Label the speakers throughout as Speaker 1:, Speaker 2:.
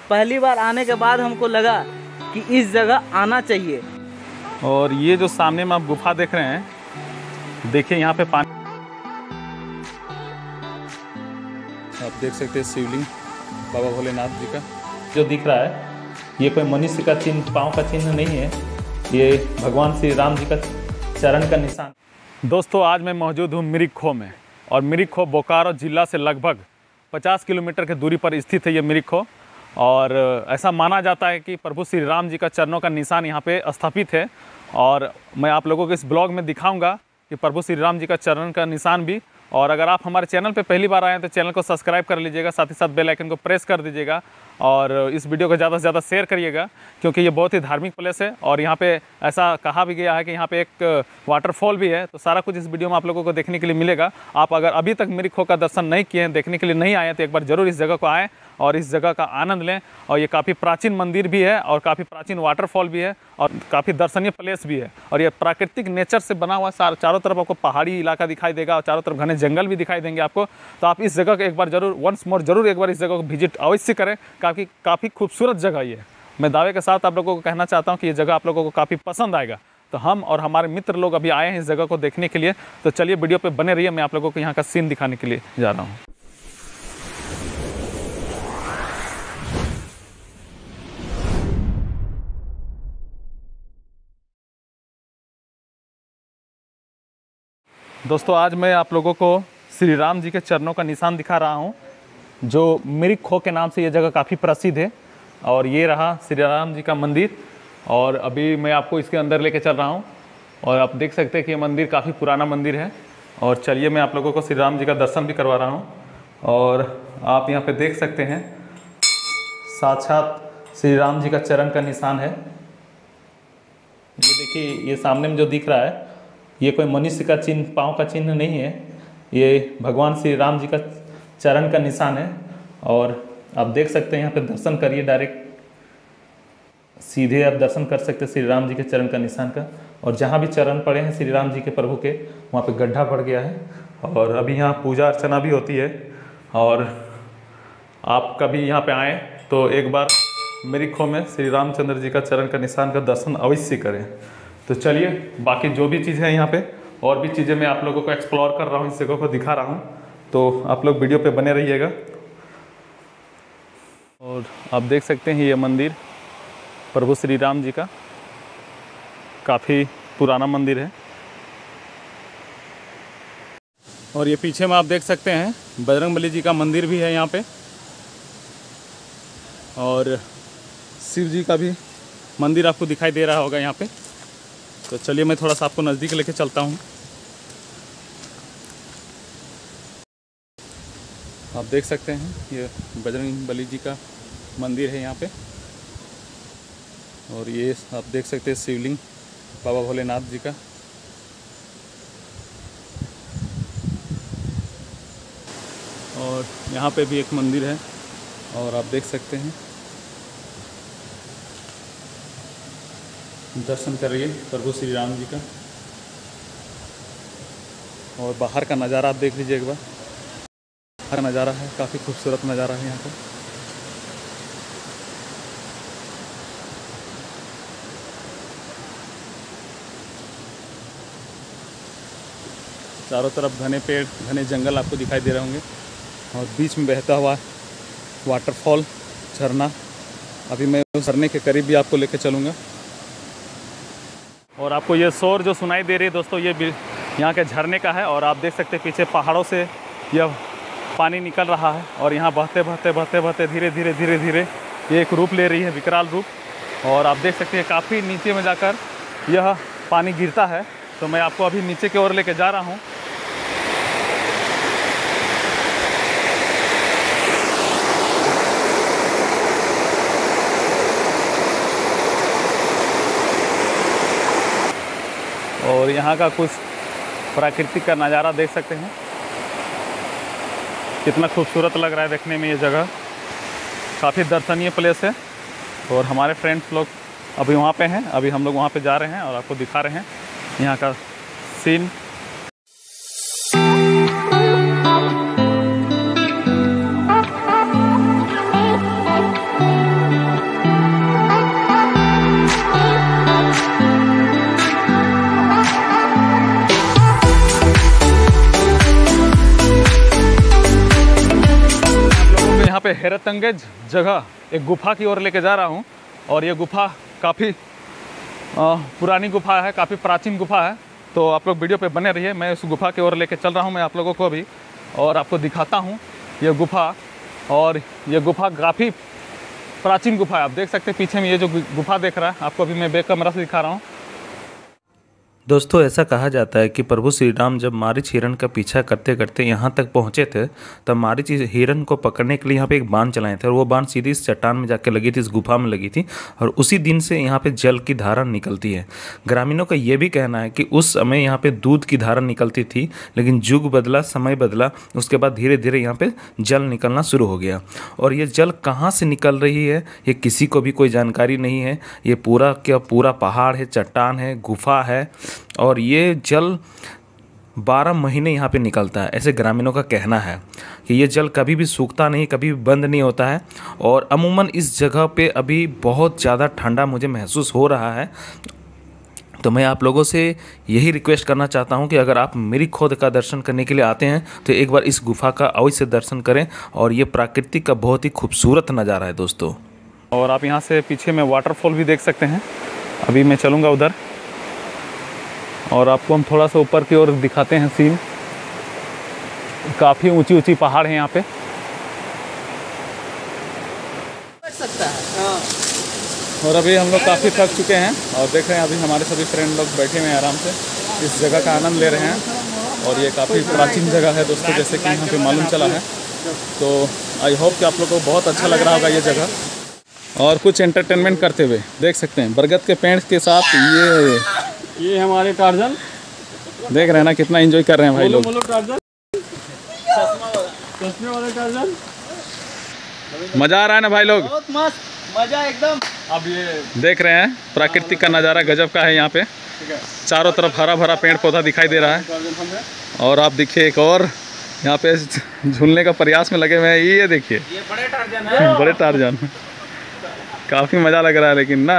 Speaker 1: पहली बार आने के बाद हमको लगा कि इस जगह आना चाहिए।
Speaker 2: और ये जो सामने में आप गुफा देख रहे हैं, देखिए यहाँ पे पानी आप देख सकते हैं। शिवलिंग बाबा भोलेनाथ जी का जो दिख रहा है, ये कोई मनुष्य का चिन्ह, पाँव का चिन्ह नहीं है, ये भगवान श्री राम जी का चरण का निशान। दोस्तों, आज मैं मौजूद हूँ मिरिक खो में, और मिरिक खो बोकारो जिला से लगभग 50 किलोमीटर की दूरी पर स्थित है ये मिरिक खो। और ऐसा माना जाता है कि प्रभु श्री राम जी का चरणों का निशान यहाँ पे स्थापित है। और मैं आप लोगों को इस ब्लॉग में दिखाऊंगा कि प्रभु श्री राम जी का चरण का निशान भी। और अगर आप हमारे चैनल पे पहली बार आए हैं तो चैनल को सब्सक्राइब कर लीजिएगा, साथ ही साथ बेल आइकन को प्रेस कर दीजिएगा, और इस वीडियो को ज़्यादा से ज़्यादा शेयर करिएगा, क्योंकि ये बहुत ही धार्मिक प्लेस है। और यहाँ पे ऐसा कहा भी गया है कि यहाँ पे एक वाटरफॉल भी है। तो सारा कुछ इस वीडियो में आप लोगों को देखने के लिए मिलेगा। आप अगर अभी तक मिरिक खो का दर्शन नहीं किए हैं, देखने के लिए नहीं आए हैं, तो एक बार ज़रूर इस जगह को आएँ और इस जगह का आनंद लें। और ये काफ़ी प्राचीन मंदिर भी है, और काफ़ी प्राचीन वाटरफॉल भी है, और काफ़ी दर्शनीय प्लेस भी है। और ये प्राकृतिक नेचर से बना हुआ, चारों तरफ आपको पहाड़ी इलाका दिखाई देगा और चारों तरफ घने जंगल भी दिखाई देंगे आपको। तो आप इस जगह को एक बार जरूर, वंस मोर जरूर एक बार इस जगह को विजिट अवश्य करें। काफ़ी खूबसूरत जगह ये है। मैं दावे के साथ आप लोगों को कहना चाहता हूँ कि ये जगह आप लोगों को काफ़ी पसंद आएगा। तो हम और हमारे मित्र लोग अभी आए हैं इस जगह को देखने के लिए। तो चलिए वीडियो पे बने रहिए, मैं आप लोगों को यहाँ का सीन दिखाने के लिए जा रहा हूँ। दोस्तों, आज मैं आप लोगों को श्री राम जी के चरणों का निशान दिखा रहा हूँ, जो मिरिक खो के नाम से ये जगह काफ़ी प्रसिद्ध है। और ये रहा श्री राम जी का मंदिर, और अभी मैं आपको इसके अंदर लेके चल रहा हूँ। और आप देख सकते हैं कि ये मंदिर काफ़ी पुराना मंदिर है। और चलिए मैं आप लोगों को श्री राम जी का दर्शन भी करवा रहा हूँ। और आप यहाँ पे देख सकते हैं, साक्षात श्री राम जी का चरण का निशान है। ये देखिए, ये सामने में जो दिख रहा है, ये कोई मनुष्य का चिन्ह, पाँव का चिन्ह नहीं है, ये भगवान श्री राम जी का चरण का निशान है। और आप देख सकते हैं, यहाँ पे दर्शन करिए, डायरेक्ट सीधे आप दर्शन कर सकते हैं श्री राम जी के चरण का निशान का। और जहाँ भी चरण पड़े हैं श्री राम जी के प्रभु के, वहाँ पे गड्ढा पड़ गया है। और अभी यहाँ पूजा अर्चना भी होती है। और आप कभी यहाँ पे आएँ तो एक बार मिरिक खो में श्री रामचंद्र जी का चरण का निशान का दर्शन अवश्य करें। तो चलिए, बाकी जो भी चीज़ें हैं यहाँ पे, और भी चीज़ें मैं आप लोगों को एक्सप्लोर कर रहा हूँ, इस जगह को दिखा रहा हूँ। तो आप लोग वीडियो पे बने रहिएगा। और आप देख सकते हैं, ये मंदिर प्रभु श्री राम जी का काफ़ी पुराना मंदिर है। और ये पीछे में आप देख सकते हैं, बजरंगबली जी का मंदिर भी है यहाँ पे, और शिव जी का भी मंदिर आपको दिखाई दे रहा होगा यहाँ पे। तो चलिए मैं थोड़ा सा आपको नज़दीक लेके चलता हूँ। आप देख सकते हैं, ये बजरंगबली जी का मंदिर है यहाँ पे। और ये आप देख सकते हैं शिवलिंग बाबा भोलेनाथ जी का। और यहाँ पे भी एक मंदिर है, और आप देख सकते हैं, दर्शन करिए प्रभु श्री राम जी का। और बाहर का नज़ारा आप देख लीजिए एक बार, बाहर नज़ारा है, काफ़ी खूबसूरत नज़ारा है यहाँ का। चारों तरफ घने पेड़, घने जंगल आपको दिखाई दे रहे होंगे, और बीच में बहता हुआ वाटरफॉल, झरना। अभी मैं उस झरने के करीब भी आपको लेके चलूँगा। और आपको ये शोर जो सुनाई दे रही है दोस्तों, ये भी यहाँ के झरने का है। और आप देख सकते हैं पीछे पहाड़ों से यह पानी निकल रहा है, और यहाँ बहते बहते बहते बहते धीरे धीरे धीरे धीरे ये एक रूप ले रही है, विकराल रूप। और आप देख सकते हैं काफ़ी नीचे में जाकर यह पानी गिरता है। तो मैं आपको अभी नीचे की ओर लेके जा रहा हूँ। और यहाँ का कुछ प्राकृतिक का नज़ारा देख सकते हैं, कितना खूबसूरत लग रहा है देखने में। ये जगह काफ़ी दर्शनीय प्लेस है। और हमारे फ्रेंड्स लोग अभी वहाँ पे हैं, अभी हम लोग वहाँ पे जा रहे हैं और आपको दिखा रहे हैं यहाँ का सीन। हैरतअंगेज जगह एक गुफा की ओर लेके जा रहा हूँ। और ये गुफा काफ़ी पुरानी गुफा है, काफ़ी प्राचीन गुफा है। तो आप लोग वीडियो पे बने रहिए, मैं उस गुफा की ओर लेके चल रहा हूँ मैं आप लोगों को अभी, और आपको दिखाता हूँ ये गुफा। और ये गुफा काफ़ी प्राचीन गुफा है। आप देख सकते हैं पीछे में ये जो गुफा देख रहा है, आपको अभी मैं बैक कैमरा से दिखा रहा हूँ।
Speaker 3: दोस्तों, ऐसा कहा जाता है कि प्रभु श्री राम जब मारीच हिरण का पीछा करते करते यहाँ तक पहुँचे थे, तब मारीच हिरण को पकड़ने के लिए यहाँ पे एक बाण चलाए थे, और वो बाण सीधी इस चट्टान में जाके लगी थी, इस गुफा में लगी थी, और उसी दिन से यहाँ पे जल की धारा निकलती है। ग्रामीणों का ये भी कहना है कि उस समय यहाँ पे दूध की धारा निकलती थी, लेकिन युग बदला, समय बदला, उसके बाद धीरे धीरे यहाँ पे जल निकलना शुरू हो गया। और ये जल कहाँ से निकल रही है ये किसी को भी कोई जानकारी नहीं है। ये पूरा क्या पूरा पहाड़ है, चट्टान है, गुफा है, और ये जल 12 महीने यहाँ पे निकलता है, ऐसे ग्रामीणों का कहना है कि ये जल कभी भी सूखता नहीं, कभी भी बंद नहीं होता है। और अमूमन इस जगह पे अभी बहुत ज़्यादा ठंडा मुझे महसूस हो रहा है। तो मैं आप लोगों से यही रिक्वेस्ट करना चाहता हूँ कि अगर आप मेरी खोद का दर्शन करने के लिए आते हैं तो एक बार इस गुफा का अवश्य दर्शन करें। और ये प्राकृतिक का बहुत ही खूबसूरत नज़ारा है दोस्तों।
Speaker 2: और आप यहाँ से पीछे में वाटरफॉल भी देख सकते हैं। अभी मैं चलूँगा उधर और आपको हम थोड़ा सा ऊपर की ओर दिखाते हैं सीन। काफ़ी ऊंची ऊंची पहाड़ हैं यहाँ पे। और अभी हम लोग काफ़ी थक चुके हैं और देख रहे हैं अभी हमारे सभी फ्रेंड लोग बैठे हुए हैं आराम से, इस जगह का आनंद ले रहे हैं। और ये काफ़ी प्राचीन जगह है दोस्तों, जैसे कि यहाँ पे मालूम चला है। तो आई होप कि आप लोगों को बहुत अच्छा लग रहा होगा ये जगह। और कुछ एंटरटेनमेंट करते हुए देख सकते हैं बरगद के पेड़ के साथ ये हमारे टार्जन देख रहे हैं ना, कितना एंजॉय कर रहे हैं भाई लोग। मज़ा आ रहा है ना भाई लोग,
Speaker 1: बहुत मस्त मजा एकदम।
Speaker 2: अब ये देख रहे हैं प्राकृतिक का नज़ारा गजब का है। यहाँ पे चारों तरफ हरा भरा पेड़ पौधा दिखाई दे रहा है। और आप देखिए एक और यहाँ पे झूलने का प्रयास में लगे हुए हैं, ये देखिए
Speaker 1: ये बड़े टार्जन है।
Speaker 2: बड़े टार्जन, काफ़ी मज़ा लग रहा है लेकिन ना।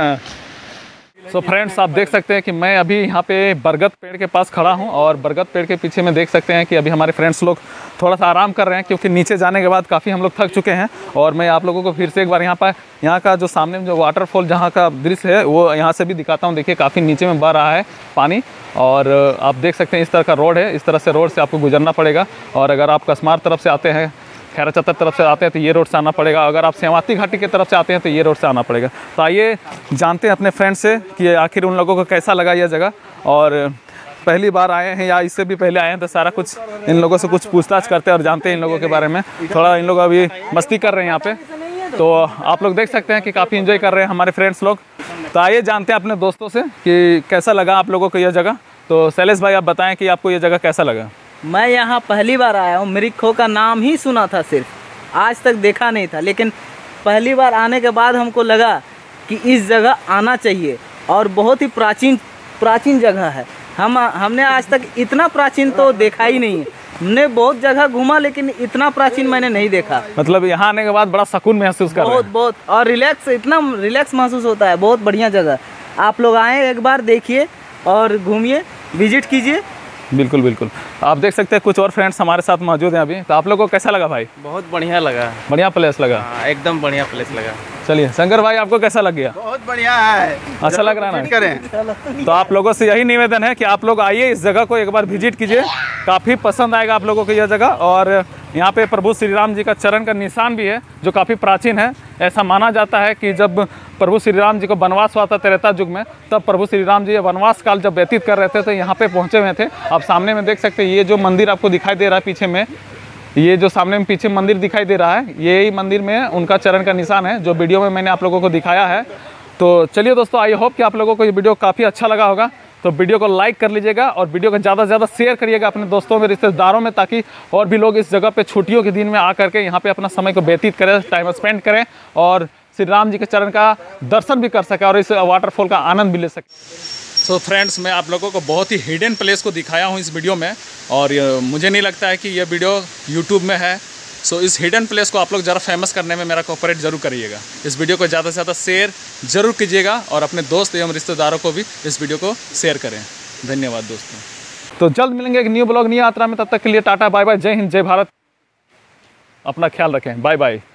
Speaker 2: सो फ्रेंड्स, आप देख सकते हैं कि मैं अभी यहाँ पे बरगद पेड़ के पास खड़ा हूँ और बरगद पेड़ के पीछे में देख सकते हैं कि अभी हमारे फ्रेंड्स लोग थोड़ा सा आराम कर रहे हैं, क्योंकि नीचे जाने के बाद काफ़ी हम लोग थक चुके हैं। और मैं आप लोगों को फिर से एक बार यहाँ का जो सामने में जो वाटरफॉल जहाँ का दृश्य है वो यहाँ से भी दिखाता हूँ। देखिए काफ़ी नीचे में बह रहा है पानी, और आप देख सकते हैं इस तरह का रोड है, इस तरह से रोड से आपको गुजरना पड़ेगा। और अगर आप कसमार तरफ से आते हैं, खैरा चतर तरफ से आते हैं तो ये रोड से आना पड़ेगा। अगर आप सेवाती घाटी की तरफ से आते हैं तो ये रोड से आना पड़ेगा। तो आइए जानते हैं अपने फ्रेंड से कि आखिर उन लोगों को कैसा लगा यह जगह, और पहली बार आए हैं या इससे भी पहले आए हैं, तो सारा कुछ इन लोगों से कुछ पूछताछ करते हैं और जानते हैं इन लोगों के बारे में। थोड़ा इन लोग अभी मस्ती कर रहे हैं यहाँ पे, तो आप लोग देख सकते हैं कि काफ़ी इन्जॉय कर रहे हैं हमारे फ्रेंड्स लोग। तो आइए जानते हैं अपने दोस्तों से कि कैसा लगा आप लोगों को यह जगह। तो शैलेश भाई आप बताएँ कि आपको यह जगह कैसा लगा।
Speaker 1: मैं यहाँ पहली बार आया हूँ। मिरिक खो का नाम ही सुना था, सिर्फ आज तक देखा नहीं था, लेकिन पहली बार आने के बाद हमको लगा कि इस जगह आना चाहिए। और बहुत ही प्राचीन जगह है। हमने आज तक इतना प्राचीन तो देखा ही नहीं है। हमने बहुत जगह घूमा लेकिन इतना प्राचीन मैंने नहीं देखा।
Speaker 2: मतलब यहाँ आने के बाद बड़ा सुकून महसूस कर रहे हैं।
Speaker 1: बहुत और इतना रिलैक्स महसूस होता है। बहुत बढ़िया जगह, आप लोग आए एक बार देखिए और घूमिए, विजिट कीजिए।
Speaker 2: बिल्कुल बिल्कुल, आप देख सकते हैं कुछ और फ्रेंड्स हमारे साथ मौजूद हैं अभी। तो आप लोगों को कैसा लगा भाई?
Speaker 4: बहुत बढ़िया लगा,
Speaker 2: बढ़िया प्लेस लगा।
Speaker 4: एकदम बढ़िया प्लेस लगा।
Speaker 2: चलिए शंकर भाई आपको कैसा लग गया?
Speaker 4: बहुत बढ़िया है,
Speaker 2: अच्छा लग रहा है ना?
Speaker 4: करें।
Speaker 2: तो आप लोगों से यही निवेदन है कि आप लोग आइए, इस जगह को एक बार विजिट कीजिए, काफ़ी पसंद आएगा आप लोगों को यह जगह। और यहाँ पे प्रभु श्री राम जी का चरण का निशान भी है जो काफ़ी प्राचीन है। ऐसा माना जाता है कि जब प्रभु श्री राम जी को वनवास हुआ था त्रेता युग में, तब प्रभु श्री राम जी वनवास काल जब व्यतीत कर रहे थे तो यहाँ पे पहुँचे हुए थे। आप सामने में देख सकते हैं ये जो मंदिर आपको दिखाई दे रहा है पीछे में, ये जो सामने में पीछे मंदिर दिखाई दे रहा है, यही मंदिर में उनका चरण का निशान है जो वीडियो में मैंने आप लोगों को दिखाया है। तो चलिए दोस्तों, आई होप कि आप लोगों को ये वीडियो काफ़ी अच्छा लगा होगा। तो वीडियो को लाइक कर लीजिएगा और वीडियो को ज़्यादा से ज़्यादा शेयर करिएगा अपने दोस्तों में, रिश्तेदारों में, ताकि और भी लोग इस जगह पे छुट्टियों के दिन में आकर के यहाँ पे अपना समय को व्यतीत करें, टाइम स्पेंड करें और श्री राम जी के चरण का दर्शन भी कर सके और इस वाटरफॉल का आनंद भी ले सके। सो फ्रेंड्स, मैं आप लोगों को बहुत ही हिडन प्लेस को दिखाया हूँ इस वीडियो में, और मुझे नहीं लगता है कि यह वीडियो यूट्यूब में है। सो इस हिडन प्लेस को आप लोग ज़रा फेमस करने में मेरा कोऑपरेट जरूर करिएगा। इस वीडियो को ज़्यादा से ज़्यादा शेयर जरूर कीजिएगा और अपने दोस्त एवं रिश्तेदारों को भी इस वीडियो को शेयर करें। धन्यवाद दोस्तों। तो जल्द मिलेंगे एक न्यू ब्लॉग, न्यू यात्रा में। तब तक के लिए टाटा, बाय बाय, जय हिंद, जय भारत। अपना ख्याल रखें, बाय बाय।